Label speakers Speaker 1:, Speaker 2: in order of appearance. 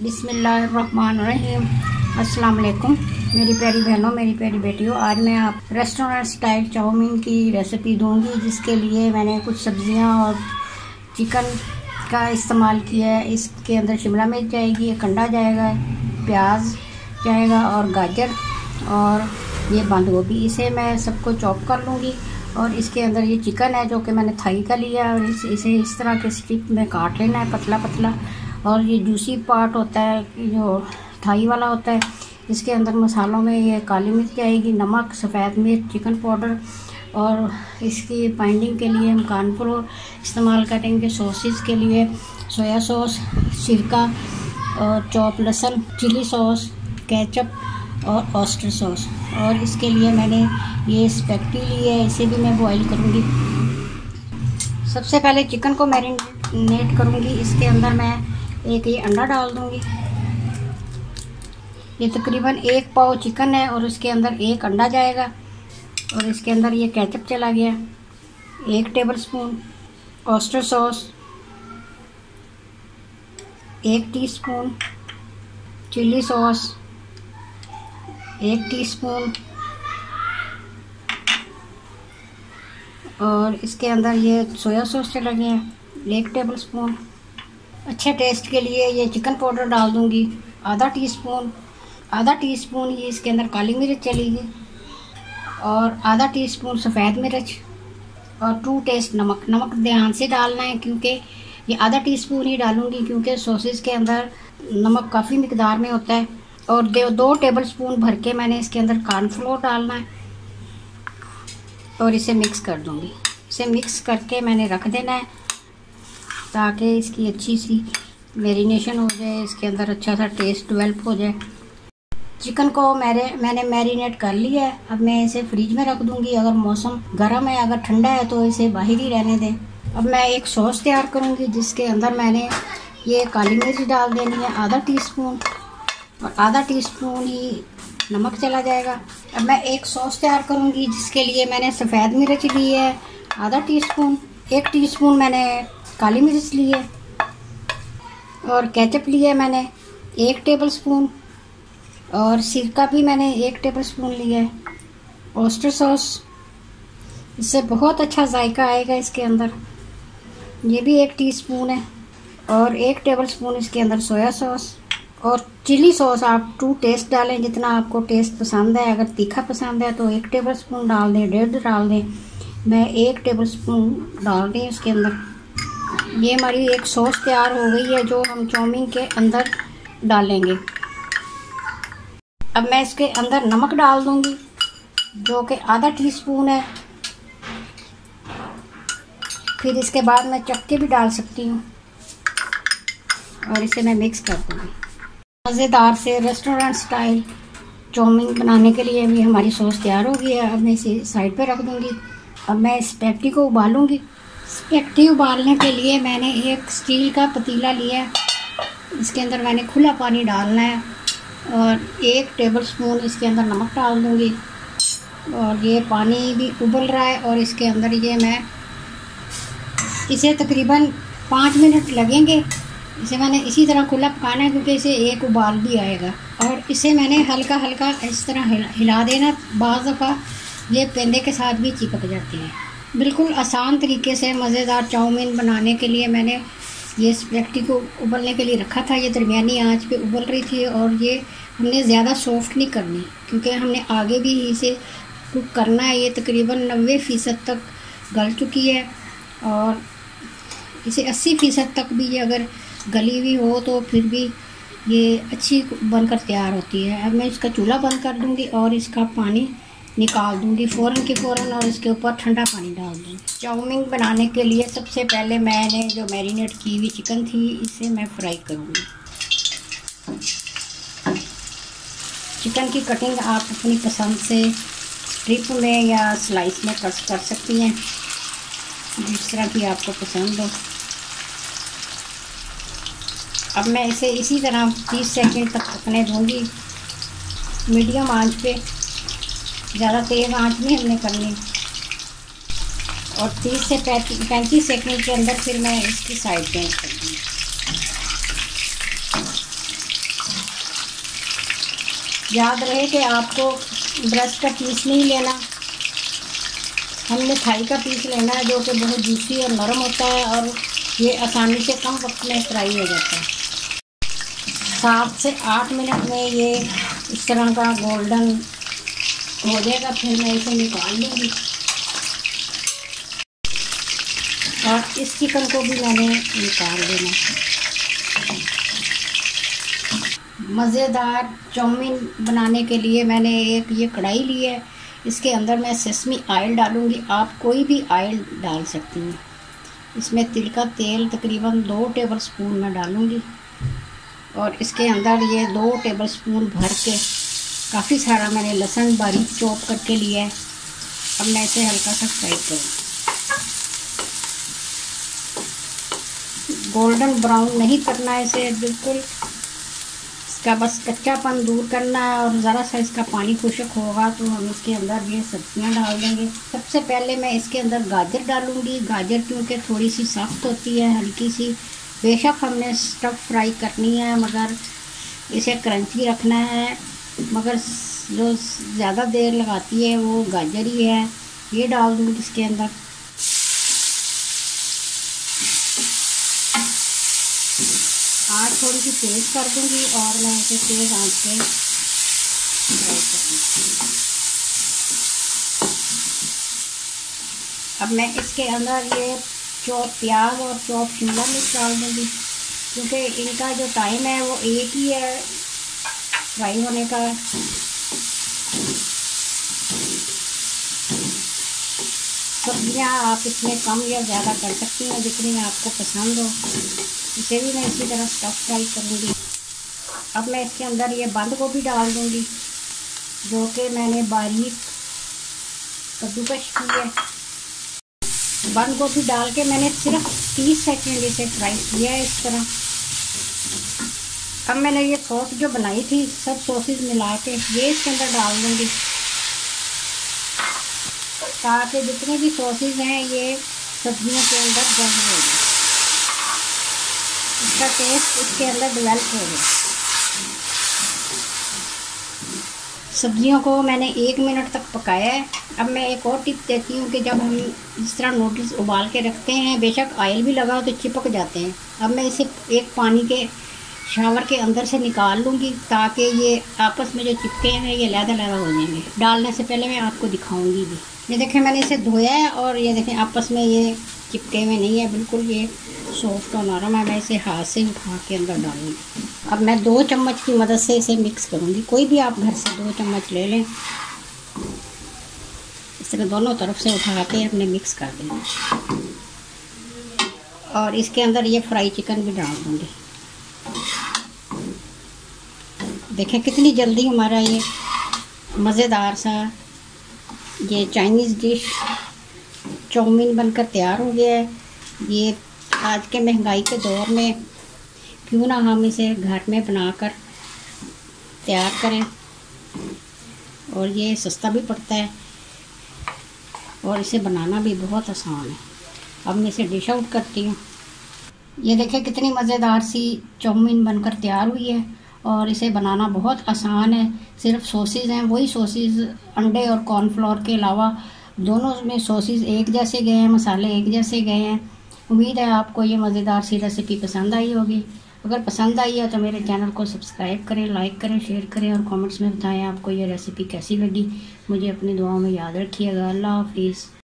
Speaker 1: बिस्मिल्लाहिर्रहमानिर्रहीम। अस्सलाम वालेकुम मेरी प्यारी बहनों, मेरी प्यारी बेटियों। आज मैं आप रेस्टोरेंट स्टाइल चाउमीन की रेसिपी दूंगी, जिसके लिए मैंने कुछ सब्जियां और चिकन का इस्तेमाल किया है। इसके अंदर शिमला मिर्च जाएगी, एक अंडा जाएगा, प्याज जाएगा और गाजर और ये बंद गोभी। इसे मैं सबको चॉप कर लूँगी और इसके अंदर ये चिकन है जो कि मैंने थाई का लिया है और इसे इस तरह के स्ट्रिप में काट लेना है, पतला पतला। और ये जूसी पार्ट होता है जो थाई वाला होता है। इसके अंदर मसालों में ये काली मिर्च जाएगी, नमक, सफ़ेद मिर्च, चिकन पाउडर और इसकी बाइंडिंग के लिए हम कॉर्नफ्लोर इस्तेमाल करेंगे। सॉसेस के लिए सोया सॉस, सिरका और चॉप लहसुन, चिली सॉस, केचप और ऑयस्टर सॉस। और इसके लिए मैंने ये स्पैगेटी ली है, इसे भी मैं बॉईल करूँगी। सबसे पहले चिकन को मैरिनेट करूँगी। इसके अंदर मैं एक ये अंडा डाल दूँगी। ये तकरीबन 1 पाव चिकन है और इसके अंदर एक अंडा जाएगा। और इसके अंदर ये केचप चला गया, 1 tablespoon, oyster sauce 1 teaspoon, chilli sauce 1 teaspoon और इसके अंदर ये सोया सॉस चला गया 1 टेबलस्पून। अच्छे टेस्ट के लिए ये चिकन पाउडर डाल दूँगी आधा टीस्पून ही इसके अंदर काली मिर्च चलेगी और आधा टीस्पून सफ़ेद मिर्च और 2 टेस्ट नमक ध्यान से डालना है, क्योंकि ये आधा टीस्पून ही डालूँगी क्योंकि सॉसेस के अंदर नमक काफ़ी मिकदार में होता है। और 2 टेबलस्पून भर के मैंने इसके अंदर कॉर्नफ्लोर डालना है और इसे मिक्स कर दूँगी। इसे मिक्स करके मैंने रख देना है ताकि इसकी अच्छी सी मैरिनेशन हो जाए, इसके अंदर अच्छा सा टेस्ट डेवलप हो जाए। चिकन को मैंने मैरिनेट कर लिया है। अब मैं इसे फ्रिज में रख दूँगी। अगर मौसम गर्म है, अगर ठंडा है तो इसे बाहर ही रहने दें। अब मैं एक सॉस तैयार करूँगी जिसके अंदर मैंने ये काली मिर्च डाल देनी है आधा टीस्पून और आधा टीस्पून ही नमक चला जाएगा। अब मैं एक सॉस तैयार करूँगी जिसके लिए मैंने सफ़ेद मिर्च ली है आधा टीस्पून, 1 टीस्पून मैंने काली मिर्च ली है और केचप लिया मैंने 1 टेबलस्पून और सिरका भी मैंने 1 टेबलस्पून लिया है। ऑयस्टर सॉस, इससे बहुत अच्छा जायका आएगा इसके अंदर, ये भी 1 टीस्पून है और 1 टेबलस्पून इसके अंदर सोया सॉस और चिली सॉस आप 2 टेस्ट डालें, जितना आपको टेस्ट पसंद है। अगर तीखा पसंद है तो 1 टेबलस्पून डाल दें, 1.5 डाल दें। मैं 1 टेबलस्पून डाल दें इसके अंदर। ये हमारी एक सॉस तैयार हो गई है जो हम चाउमीन के अंदर डालेंगे। अब मैं इसके अंदर नमक डाल दूंगी जो कि आधा टीस्पून है। फिर इसके बाद मैं चक्के भी डाल सकती हूँ और इसे मैं मिक्स कर दूँगी। मज़ेदार से रेस्टोरेंट स्टाइल चाउमीन बनाने के लिए भी हमारी सॉस तैयार हो गई है। अब मैं इसे साइड पे रख दूँगी। अब मैं स्पैगेटी को उबालूँगी। स्पैगेटी उबालने के लिए मैंने एक स्टील का पतीला लिया है। इसके अंदर मैंने खुला पानी डालना है और 1 टेबलस्पून इसके अंदर नमक डाल दूँगी और ये पानी भी उबल रहा है और इसके अंदर ये मैं इसे तकरीबन 5 मिनट लगेंगे। इसे मैंने इसी तरह खुला पकाना है क्योंकि इसे एक उबाल भी आएगा और इसे मैंने हल्का हल्का इस तरह हिला देना। बाज़ दफ़ा ये पेंदे के साथ भी चिपक जाती है। बिल्कुल आसान तरीके से मज़ेदार चाउमीन बनाने के लिए मैंने ये स्पैगेटी को उबलने के लिए रखा था। ये दरमियानी आंच पे उबल रही थी और ये हमने ज़्यादा सॉफ्ट नहीं करनी क्योंकि हमने आगे भी इसे कुक करना है। ये तकरीबन 90% तक गल चुकी है और इसे 80% तक भी ये अगर गली हुई हो तो फिर भी ये अच्छी बनकर तैयार होती है। अब मैं इसका चूल्हा बंद कर दूँगी और इसका पानी निकाल दूँगी फ़ौरन के फ़ौरन और इसके ऊपर ठंडा पानी डाल दूँगी। चाउमीन बनाने के लिए सबसे पहले मैंने जो मैरिनेट की हुई चिकन थी इसे मैं फ्राई करूँगी। चिकन की कटिंग आप अपनी पसंद से स्ट्रिप में या स्लाइस में कट कर सकती हैं, जिस तरह की आपको पसंद हो। अब मैं इसे इसी तरह 30 सेकंड तक पकने दूँगी मीडियम आंच पे, ज़्यादा तेज़ आंच नहीं हमने करनी। और 30 से 35 सेकंड के अंदर फिर मैं इसकी साइड चेंज कर दूँगी। याद रहे कि आपको ब्रेस्ट का पीस नहीं लेना, हमने थाई का पीस लेना है जो कि बहुत जूसी और नरम होता है और ये आसानी से कम वक्त में फ्राई हो जाता है। 7 से 8 मिनट में ये इस तरह का गोल्डन हो जाएगा। फिर मैं इसे निकाल लूँगी और इस चिकन को भी मैंने निकाल देना। मज़ेदार चाउमीन बनाने के लिए मैंने एक ये कढ़ाई ली है, इसके अंदर मैं सेसमी ऑयल डालूँगी। आप कोई भी ऑयल डाल सकती हैं। इसमें तिल का तेल तकरीबन 2 टेबलस्पून मैं डालूँगी और इसके अंदर ये 2 टेबलस्पून भर के काफ़ी सारा मैंने लहसुन बारीक चॉप करके लिया है। अब मैं इसे हल्का सा फ्राई करूँगी। गोल्डन ब्राउन नहीं करना है इसे, बिल्कुल इसका बस कच्चापन दूर करना है। और ज़रा सा इसका पानी खुश्क होगा तो हम इसके अंदर ये सब्जियां डाल देंगे। सबसे पहले मैं इसके अंदर गाजर डालूंगी। गाजर क्योंकि थोड़ी सी सख्त होती है, हल्की सी, बेशक हमने स्टफ फ्राई करनी है मगर इसे क्रंची रखना है, मगर जो ज़्यादा देर लगाती है वो गाजर ही है। ये डाल दूँगी इसके अंदर। आँच थोड़ी सी तेज़ कर दूँगी और मैं इसे तेज़ आँच पे फ्राई करूँगी। अब मैं इसके अंदर ये चॉप प्याज और चॉप शिमला मिर्च डाल दूँगी क्योंकि इनका जो टाइम है वो एक ही है फ्राई होने का। सब्जियाँ आप इसमें कम या ज़्यादा कर सकती हैं जितनी आपको पसंद हो। इसे भी मैं इसी तरह स्टफ फ्राई करूँगी। अब मैं इसके अंदर ये बंद गोभी डाल दूँगी जो कि मैंने बारीक कद्दूकश की है। बंद गोभी डाल के मैंने सिर्फ 30 सेकंड इसे फ्राई किया है इस तरह। अब मैंने ये सॉस जो बनाई थी सब सॉसेस मिला के ये इसके अंदर डाल दूँगी ताकि जितने भी सॉसेस हैं ये सब्जियों के अंदर जम हो जाए, इसका टेस्ट इसके अंदर डेवलप हो गया। सब्जियों को मैंने 1 मिनट तक पकाया है। अब मैं एक और टिप देती हूँ कि जब हम इस तरह नूडल्स उबाल के रखते हैं, बेशक ऑयल भी लगा हो तो चिपक जाते हैं। अब मैं इसे एक पानी के शावर के अंदर से निकाल लूँगी ताकि ये आपस में जो चिपके हैं ये लहदा हो जाएंगे। डालने से पहले मैं आपको दिखाऊँगी भी। ये देखें मैंने इसे धोया है और ये देखें आपस में ये चिपके हुए नहीं है, बिल्कुल ये सॉफ्ट और नरम है। मैं इसे हाथ से उठा के अंदर डालूँगी। अब मैं 2 चम्मच की मदद से इसे मिक्स करूँगी। कोई भी आप घर से 2 चम्मच ले लें, इस तरह दोनों तरफ से उठा के अपने मिक्स कर देंगे और इसके अंदर ये फ्राई चिकन भी डाल दूँगी। देखें कितनी जल्दी हमारा ये मज़ेदार सा ये चाइनीज़ डिश चाउमीन बनकर तैयार हो गया है। ये आज के महंगाई के दौर में क्यों ना हम इसे घर में बनाकर तैयार करें, और ये सस्ता भी पड़ता है और इसे बनाना भी बहुत आसान है। अब मैं इसे डिश आउट करती हूँ। ये देखें कितनी मज़ेदार सी चाउमीन बनकर तैयार हुई है और इसे बनाना बहुत आसान है। सिर्फ सॉसेज हैं, वही सॉसेज अंडे और कॉर्नफ्लोर के अलावा दोनों में सॉसेज एक जैसे गए हैं, मसाले एक जैसे गए हैं। उम्मीद है आपको ये मज़ेदार सी रेसिपी पसंद आई होगी। अगर पसंद आई है तो मेरे चैनल को सब्सक्राइब करें, लाइक करें, शेयर करें और कमेंट्स में बताएं आपको ये रेसिपी कैसी लगी। मुझे अपनी दुआओं में याद रखिएगा। अल्लाह हाफिज़।